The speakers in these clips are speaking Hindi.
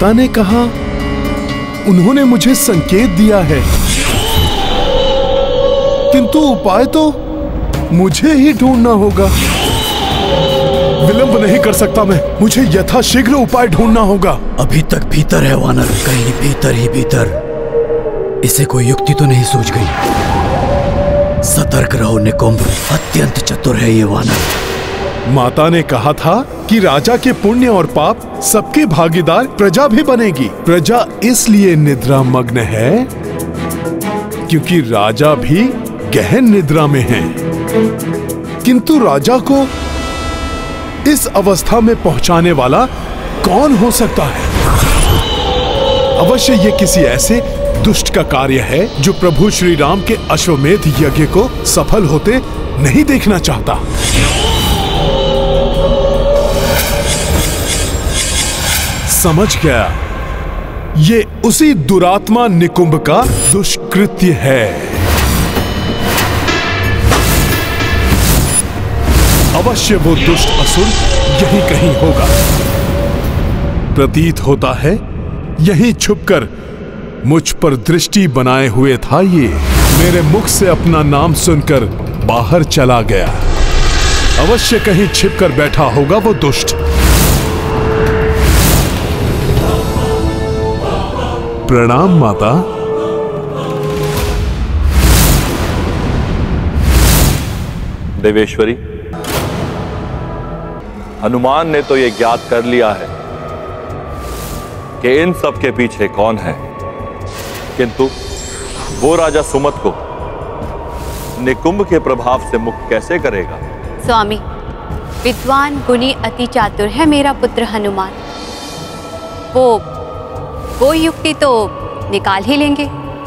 माता ने कहा, उन्होंने मुझे संकेत दिया है, किंतु उपाय तो मुझे ही ढूंढना होगा। विलंब नहीं कर सकता मैं, मुझे यथाशीघ्र उपाय ढूंढना होगा। अभी तक भीतर है वानर, कहीं भीतर ही भीतर। इसे कोई युक्ति तो नहीं सूझ गई। सतर्क रहो निकुंभ, अत्यंत चतुर है ये वानर। माता ने कहा था कि राजा के पुण्य और पाप सबके भागीदार प्रजा भी बनेगी। प्रजा इसलिए निद्रा मग्न है क्योंकि राजा भी गहन निद्रा में है। किंतु राजा को इस अवस्था में पहुंचाने वाला कौन हो सकता है? अवश्य ये किसी ऐसे दुष्ट का कार्य है जो प्रभु श्री राम के अश्वमेध यज्ञ को सफल होते नहीं देखना चाहता। समझ गया, ये उसी दुरात्मा निकुंभ का दुष्कृत्य है। अवश्य वो दुष्ट असुर यहीं कहीं होगा। प्रतीत होता है यहीं छुपकर मुझ पर दृष्टि बनाए हुए था ये। मेरे मुख से अपना नाम सुनकर बाहर चला गया। अवश्य कहीं छिपकर बैठा होगा वो दुष्ट। प्रणाम माता। देवेश्वरी, हनुमान ने तो ये ज्ञात कर लिया है कि इन सब के पीछे कौन है, किंतु वो राजा सुमत को निकुंभ के प्रभाव से मुक्त कैसे करेगा? स्वामी, विद्वान गुणी अति चातुर है मेरा पुत्र हनुमान। वो युक्ति तो निकाल ही लेंगे।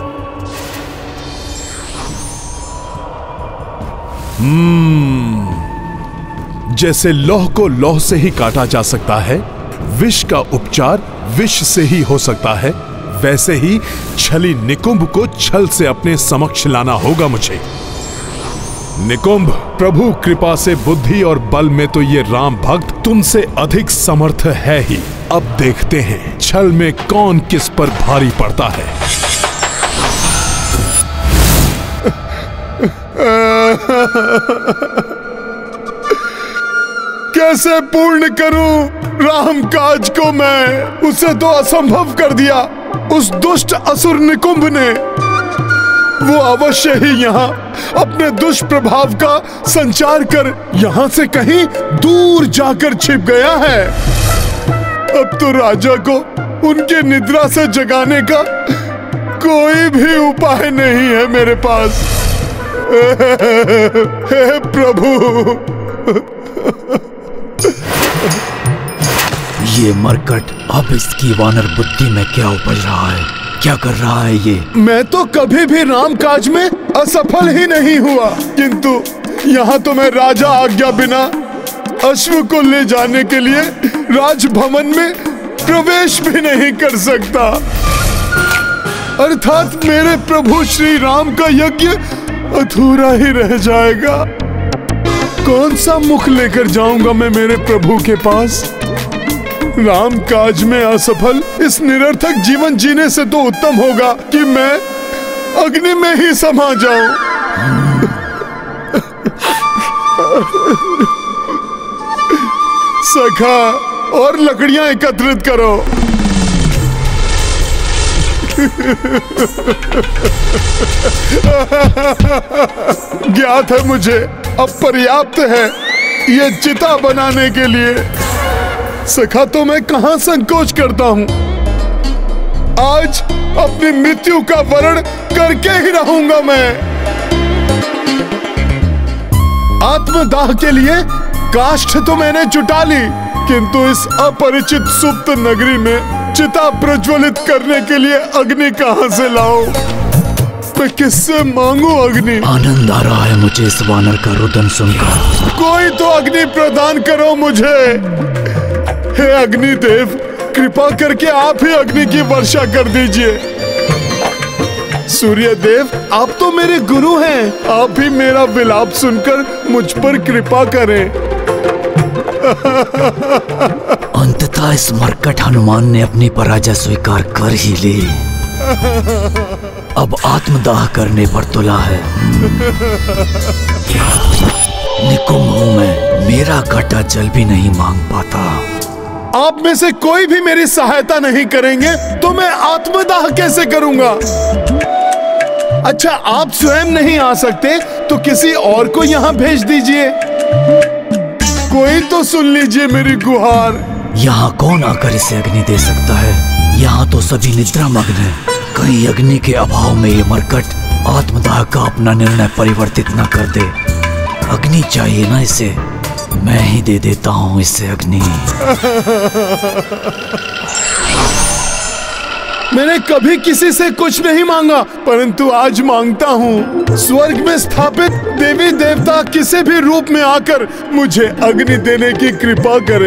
जैसे लौह को लौह से ही काटा जा सकता है, विष का उपचार विष से ही हो सकता है, वैसे ही छली निकुंभ को छल से अपने समक्ष लाना होगा मुझे। निकुंभ, प्रभु कृपा से बुद्धि और बल में तो ये राम भक्त तुमसे अधिक समर्थ है ही। अब देखते हैं छल में कौन किस पर भारी पड़ता है। कैसे पूर्ण करूं राम काज को मैं? उसे तो असंभव कर दिया उस दुष्ट असुर निकुंभ ने। वो अवश्य ही यहाँ अपने दुष्प्रभाव का संचार कर यहाँ से कहीं दूर जाकर छिप गया है। अब तो राजा को उनके निद्रा से जगाने का कोई भी उपाय नहीं है मेरे पास। हे प्रभु, ये मरकट अब इसकी वानर बुद्धि में क्या उपज रहा है? क्या कर रहा है ये? मैं तो कभी भी राम काज में असफल ही नहीं हुआ, किंतु यहाँ तो मैं राजा आज्ञा बिना अश्व को ले जाने के लिए राजभवन में प्रवेश भी नहीं कर सकता। अर्थात मेरे प्रभु श्री राम का यज्ञ अधूरा ही रह जाएगा। कौन सा मुख लेकर जाऊंगा मैं मेरे प्रभु के पास? राम काज में असफल इस निरर्थक जीवन जीने से तो उत्तम होगा कि मैं अग्नि में ही समा जाऊं। सखा, और लकड़ियां एकत्रित करो। ज्ञात है मुझे अब पर्याप्त है ये चिता बनाने के लिए। सखा, तो मैं कहां संकोच करता हूं। आज अपनी मृत्यु का वरण करके ही रहूंगा मैं। आत्मदाह के लिए काष्ठ तो मैंने जुटा ली, किंतु इस अपरिचित सुप्त नगरी में चिता प्रज्वलित करने के लिए अग्नि कहां से लाऊं? मैं किससे मांगू अग्नि? आनंद आ रहा है मुझे इस वानर का रुदन सुनकर। कोई तो अग्नि प्रदान करो मुझे। हे अग्निदेव, कृपा करके आप ही अग्नि की वर्षा कर दीजिए। सूर्य देव, आप तो मेरे गुरु हैं, आप ही मेरा विलाप सुनकर मुझ पर कृपा करें। अंततः इस मरकट हनुमान ने अपनी पराजय स्वीकार कर ही ली। अब आत्मदाह करने पर तुला है। निकुंभ हूं मैं, मेरा घटा जल भी नहीं मांग पाता। आप में से कोई भी मेरी सहायता नहीं करेंगे तो मैं आत्मदाह कैसे करूंगा? अच्छा, आप स्वयं नहीं आ सकते तो किसी और को यहाँ भेज दीजिए। कोई तो सुन लीजिए मेरी गुहार। यहाँ कौन आकर इसे अग्नि दे सकता है? यहाँ तो सभी निद्रा मग्न है। कहीं अग्नि के अभाव में ये मरकट आत्मदाह का अपना निर्णय परिवर्तित न कर दे। अग्नि चाहिए ना इसे, मैं ही दे देता हूँ इसे अग्नि। मैंने कभी किसी से कुछ नहीं मांगा, परंतु आज मांगता हूँ। स्वर्ग में स्थापित देवी देवता किसी भी रूप में आकर मुझे अग्नि देने की कृपा करे।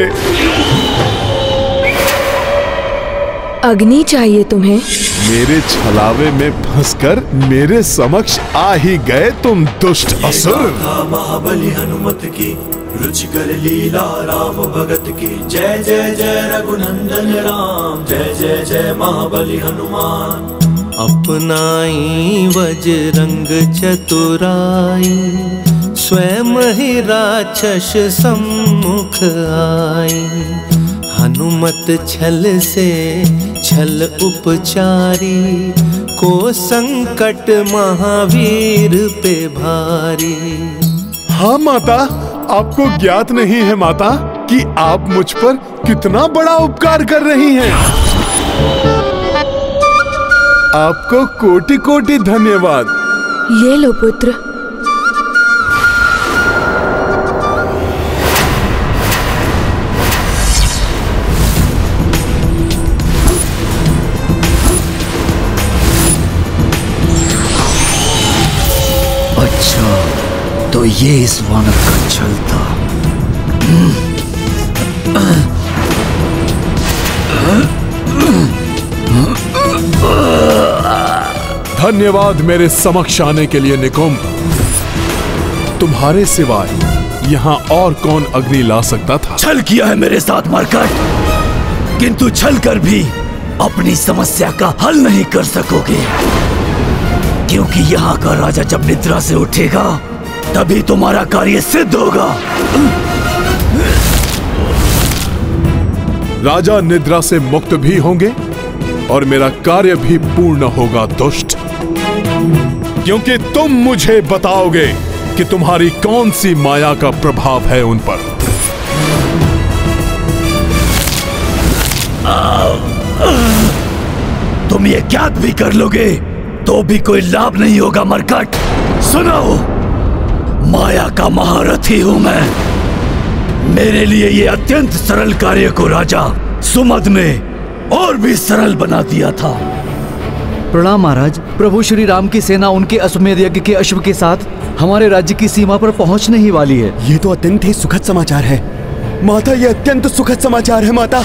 अग्नि चाहिए तुम्हें? मेरे छलावे में फंसकर मेरे समक्ष आ ही गए तुम दुष्ट असुर। महाबली हनुमत की रुचिकर लीला राम भगत की। जय जय जय रघुनंदन राम, जय जय जय महाबली हनुमान। अपनाई वज्रंग चतुराई, स्वयं ही राक्षस सम्मुख आई। हनुमत छल से छल उपचारी, को संकट महावीर पे भारी। हाँ माता, आपको ज्ञात नहीं है माता कि आप मुझ पर कितना बड़ा उपकार कर रही हैं। आपको कोटि कोटि धन्यवाद। ये लो पुत्र। तो ये इस वानर का छल था। धन्यवाद मेरे समक्ष आने के लिए निकुंभ। तुम्हारे सिवाय यहाँ और कौन अग्नि ला सकता था? छल किया है मेरे साथ मरकट, किंतु छल कर भी अपनी समस्या का हल नहीं कर सकोगे, क्योंकि यहाँ का राजा जब निद्रा से उठेगा तभी तुम्हारा कार्य सिद्ध होगा। राजा निद्रा से मुक्त भी होंगे और मेरा कार्य भी पूर्ण होगा दुष्ट, क्योंकि तुम मुझे बताओगे कि तुम्हारी कौन सी माया का प्रभाव है उन पर। तुम ये ज्ञात भी कर लोगे तो भी कोई लाभ नहीं होगा मरकट। सुनो, माया का महारथी हूं मैं। मेरे लिए ये अत्यंत सरल कार्य को राजा सुमद ने और भी सरल बना दिया था। प्रणाम महाराज। प्रभु श्री राम की सेना उनके अश्वमेध यज्ञ के अश्व के साथ हमारे राज्य की सीमा पर पहुंचने ही वाली है। ये तो अत्यंत ही सुखद समाचार है माता, ये अत्यंत सुखद समाचार है माता।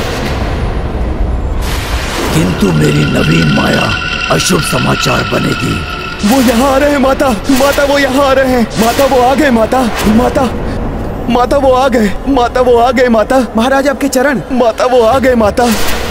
किंतु मेरी नवीन माया अशुभ समाचार बनेगी। वो यहाँ आ रहे हैं माता, माता वो यहाँ आ रहे हैं माता, वो आ गए माता, माता माता वो आ गए, माता वो आ गए माता। महाराज आपके चरण, माता वो आ गए माता।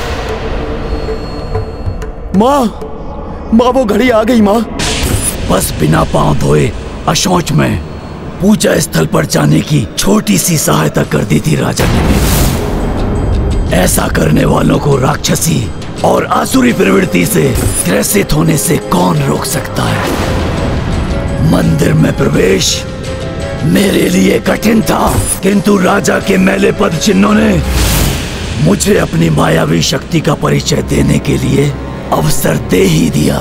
माँ, माँ वो घड़ी आ गई माँ। बस बिना पांव धोए अशौच में पूजा स्थल पर जाने की छोटी सी सहायता कर दी थी राजा ने मेरी। ऐसा करने वालों को राक्षसी और आसुरी प्रवृत्ति से ग्रसित होने से कौन रोक सकता है? मंदिर में प्रवेश मेरे लिए कठिन था, किंतु राजा के मैले पद चिन्हों ने मुझे अपनी मायावी शक्ति का परिचय देने के लिए अवसर दे ही दिया।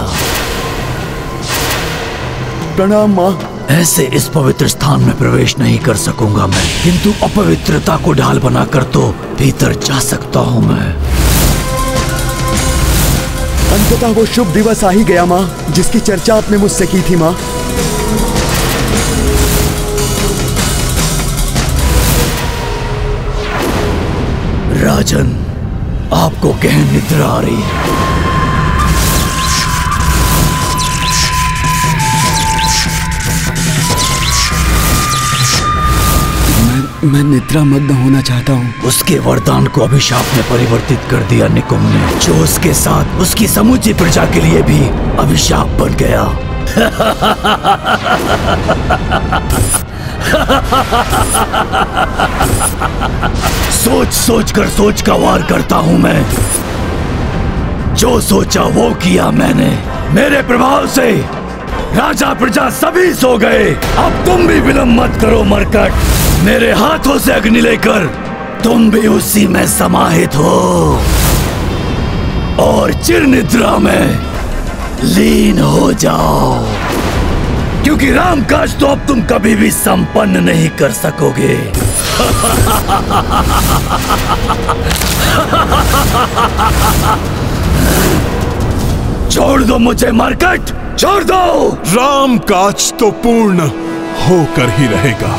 प्रणाम माँ। ऐसे इस पवित्र स्थान में प्रवेश नहीं कर सकूंगा मैं, किंतु अपवित्रता को ढाल बनाकर तो भीतर जा सकता हूँ मैं। अंततः वो शुभ दिवस आ ही गया माँ, जिसकी चर्चा आपने मुझसे की थी माँ। राजन, आपको गहन निद्रा आ रही है। मैं निद्रा मग्न होना चाहता हूँ। उसके वरदान को अभिशाप में परिवर्तित कर दिया निकुंभ ने, जो उसके साथ उसकी समूची प्रजा के लिए भी अभिशाप बन गया। सोच कर सोच का वार करता हूँ मैं। जो सोचा वो किया मैंने। मेरे प्रभाव से राजा प्रजा सभी सो गए। अब तुम भी विलंब मत करो मरकट। मेरे हाथों से अग्नि लेकर तुम भी उसी में समाहित हो और चिर निद्रा में लीन हो जाओ, क्योंकि राम काज तो अब तुम कभी भी संपन्न नहीं कर सकोगे। छोड़ दो मुझे मरकट, छोड़ दो। राम काज तो पूर्ण होकर ही रहेगा।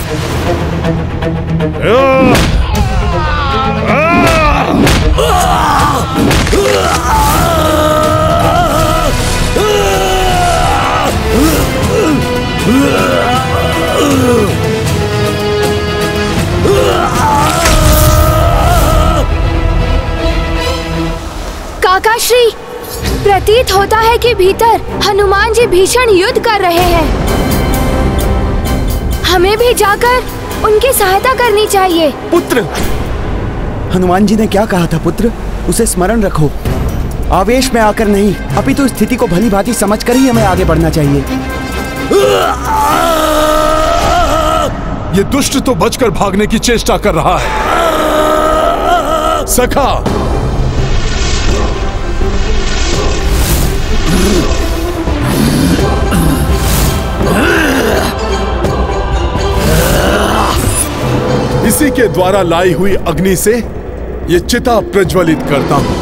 काकाश्री, प्रतीत होता है कि भीतर हनुमान जी भीषण युद्ध कर रहे हैं। हमें भी जाकर उनकी सहायता करनी चाहिए। पुत्र, हनुमान जी ने क्या कहा था पुत्र? उसे स्मरण रखो। आवेश में आकर नहीं, अपितु स्थिति को भली भांति समझकर ही हमें आगे बढ़ना चाहिए। ये दुष्ट तो बचकर भागने की चेष्टा कर रहा है। सखा, इसी के द्वारा लाई हुई अग्नि से ये चिता प्रज्वलित करता हूं।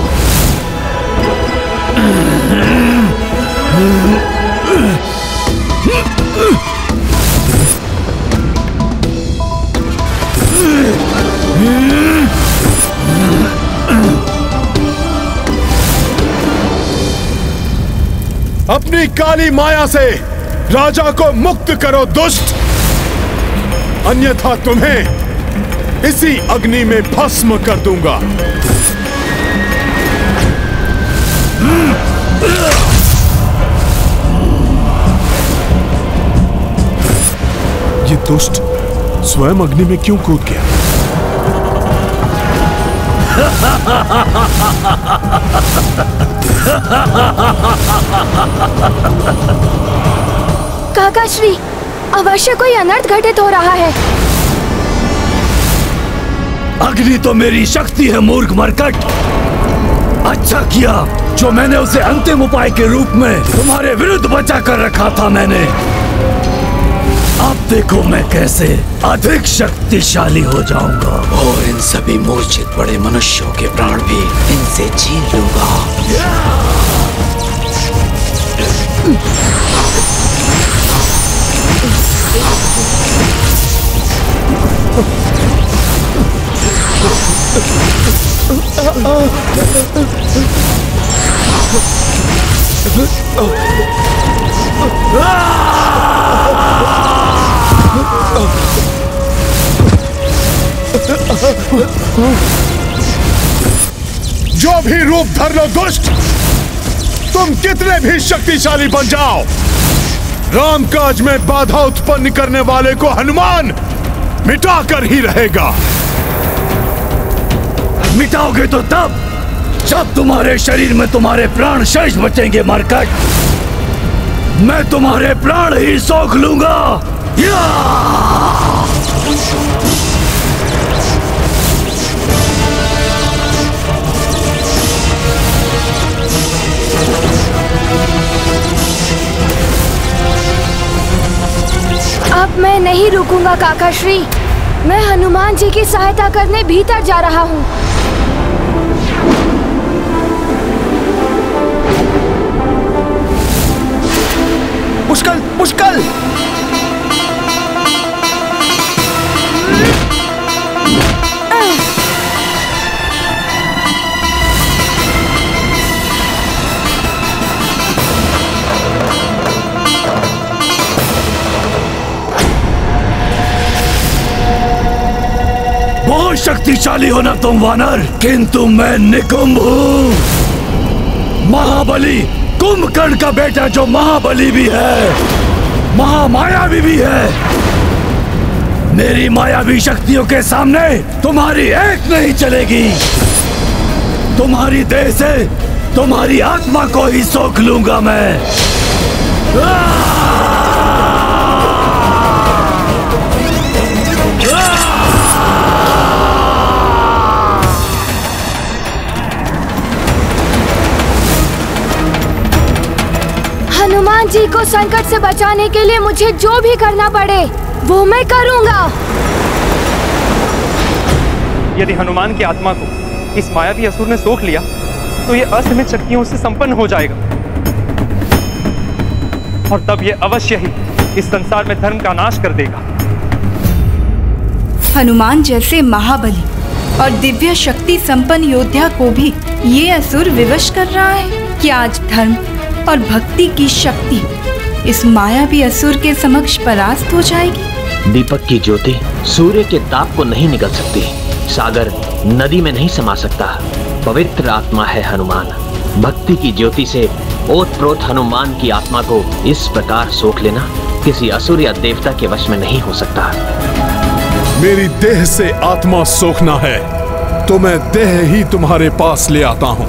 अपनी काली माया से राजा को मुक्त करो दुष्ट, अन्यथा तुम्हें इसी अग्नि में भस्म कर दूंगा। ये दुष्ट स्वयं अग्नि में क्यों कूद गया? काकाश्री, अवश्य कोई अनर्थ घटित हो रहा है। अग्नि तो मेरी शक्ति है मूर्ख मरकट। अच्छा किया जो मैंने उसे अंतिम उपाय के रूप में तुम्हारे विरुद्ध बचा कर रखा था मैंने। अब देखो मैं कैसे अधिक शक्तिशाली हो जाऊंगा और इन सभी मूर्छित बड़े मनुष्यों के प्राण भी इनसे छीन लूंगा। जो भी रूप धर लो दुष्ट, तुम कितने भी शक्तिशाली बन जाओ, रामकाज में बाधा उत्पन्न करने वाले को हनुमान मिटाकर ही रहेगा। मिटाओगे तो तब जब तुम्हारे शरीर में तुम्हारे प्राण शेष बचेंगे मरकट। मैं तुम्हारे प्राण ही सोख लूंगा। अब मैं नहीं रुकूंगा काकाश्री। मैं हनुमान जी की सहायता करने भीतर जा रहा हूँ। पुष्कल, पुष्कल! बहुत शक्तिशाली हो ना तुम वानर, किंतु मैं निकुंभ हूँ, महाबली कुंभकर्ण का बेटा, जो महाबली भी है, महामायावी भी है। मेरी मायावी शक्तियों के सामने तुम्हारी एक नहीं चलेगी। तुम्हारी देह से तुम्हारी आत्मा को ही सोख लूंगा मैं। हनुमान जी को संकट से बचाने के लिए मुझे जो भी करना पड़े वो मैं करूंगा। यदि हनुमान की आत्मा को इस मायावी असुर ने सोख लिया तो ये असीमित शक्तियों उससे संपन्न हो जाएगा, और तब ये अवश्य ही इस संसार में धर्म का नाश कर देगा। हनुमान जैसे महाबली और दिव्य शक्ति संपन्न योद्धा को भी ये असुर विवश कर रहा है कि आज धर्म और भक्ति की शक्ति इस मायावी असुर के समक्ष परास्त हो जाएगी। दीपक की ज्योति सूर्य के ताप को नहीं निगल सकती, सागर नदी में नहीं समा सकता। पवित्र आत्मा है हनुमान। भक्ति की ज्योति से ओतप्रोत हनुमान की आत्मा को इस प्रकार सोख लेना किसी असुर या देवता के वश में नहीं हो सकता। मेरी देह से आत्मा सोखना है तो मैं देह ही तुम्हारे पास ले आता हूं।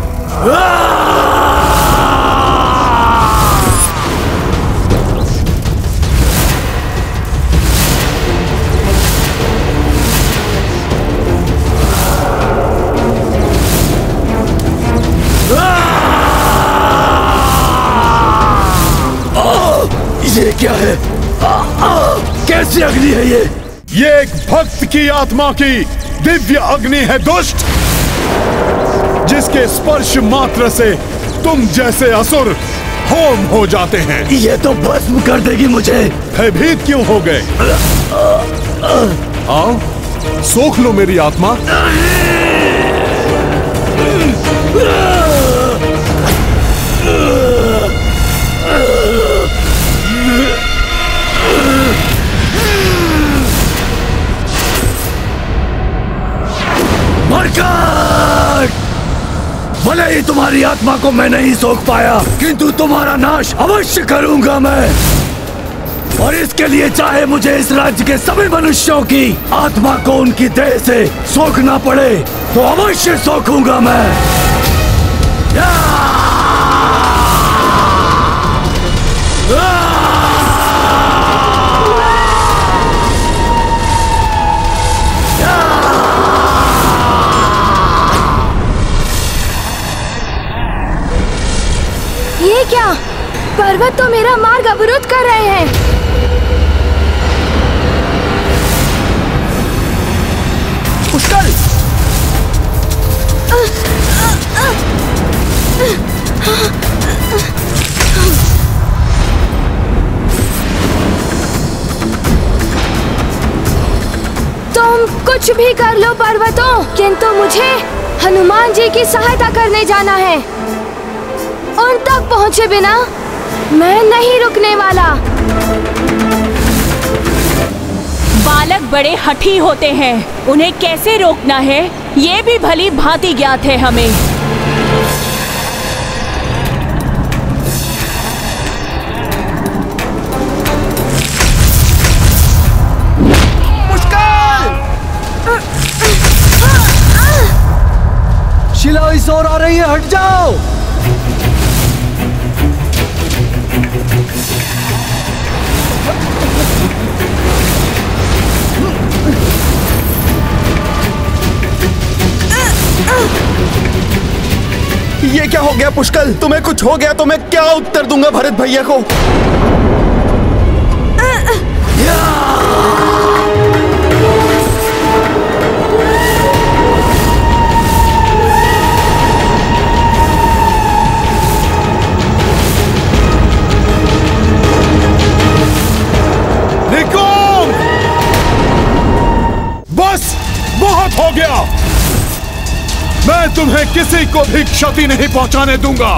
ये क्या है? कैसी अग्नि है ये? ये एक भक्त की आत्मा की दिव्य अग्नि है दुष्ट, जिसके स्पर्श मात्र से तुम जैसे असुर होम हो जाते हैं। ये तो भस्म कर देगी मुझे। भयभीत क्यों हो गए? आओ सोख लो मेरी आत्मा। भले ही तुम्हारी आत्मा को मैं नहीं सोख पाया, किंतु तुम्हारा नाश अवश्य करूंगा मैं। और इसके लिए चाहे मुझे इस राज्य के सभी मनुष्यों की आत्मा को उनकी देह से सोखना पड़े तो अवश्य सोखूंगा मैं। ये क्या? पर्वत तो मेरा मार्ग अवरुद्ध कर रहे हैं। पुष्कल! तुम कुछ भी कर लो पर्वतों, किंतु मुझे हनुमान जी की सहायता करने जाना है। उन तक पहुंचे बिना मैं नहीं रुकने वाला। बालक बड़े हठी होते हैं, उन्हें कैसे रोकना है ये भी भली भांति ज्ञात है हमें। पुष्कल! शिला इस ओर आ रही है, हट जाओ। ये क्या हो गया पुष्कल? तुम्हें कुछ हो गया तो मैं क्या उत्तर दूंगा भरत भैया को? निकुंभ! बस बहुत हो गया। मैं तुम्हें किसी को भी क्षति नहीं पहुंचाने दूंगा।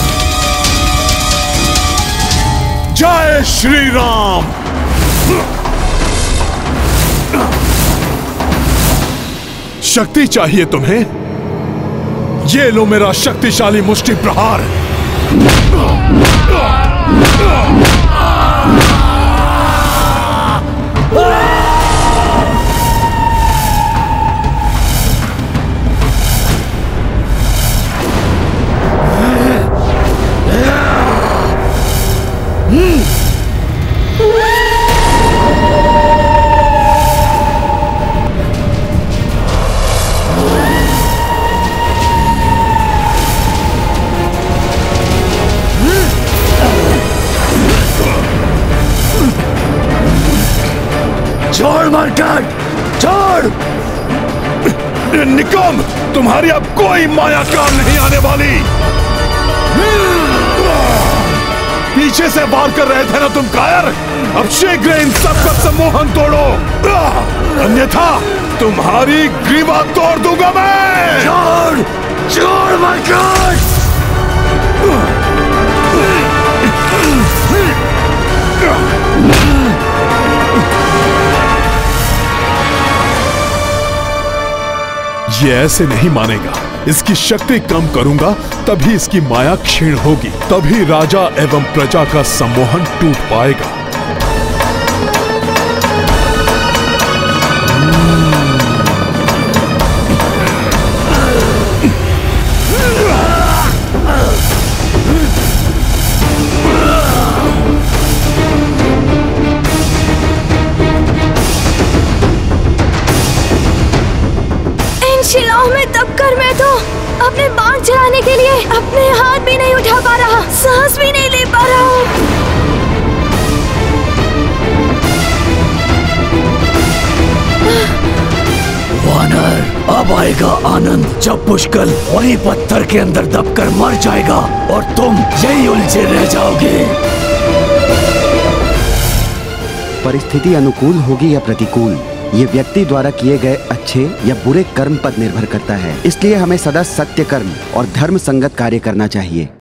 जय श्री राम। शक्ति चाहिए तुम्हें? ये लो मेरा शक्तिशाली मुष्टि प्रहार। छोड़ मरकट, छोड़। निकुंभ, तुम्हारी अब कोई माया काम नहीं आने वाली। पीछे से वार कर रहे थे ना तुम कायर? अब शीघ्र इन सबका सम्मोहन तोड़ो, अन्यथा तुम्हारी ग्रीवा तोड़ दूंगा मैं। छोड़, छोड़ मरकट। ये ऐसे नहीं मानेगा। इसकी शक्ति कम करूंगा तभी इसकी माया क्षीण होगी, तभी राजा एवं प्रजा का सम्मोहन टूट पाएगा। शिलाओं में दबकर मैं तो अपने बाण चलाने के लिए अपने हाथ भी नहीं उठा पा रहा, सांस भी नहीं ले पा रहा हूँ। वानर, अब आएगा आनंद जब पुष्कल वही पत्थर के अंदर दबकर मर जाएगा और तुम यही उलझे रह जाओगे। परिस्थिति अनुकूल होगी या प्रतिकूल, ये व्यक्ति द्वारा किए गए अच्छे या बुरे कर्म पर निर्भर करता है। इसलिए हमें सदा सत्य कर्म और धर्म संगत कार्य करना चाहिए।